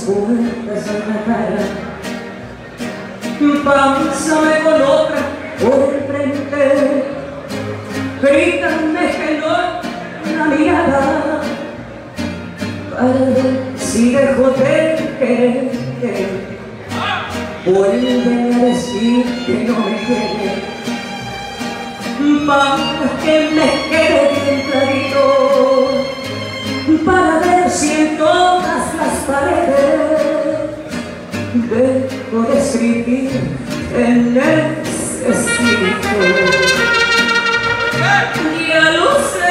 puertas en la cara. Pásame con otra por enfrente, grítame que no la mirada, para ver si dejo de quererte. Vuelve a decir que no me quieres, para que me quede bien clarito, para ver si en todas las paredes dejo de escribir en ese escrito. Ya lo sé.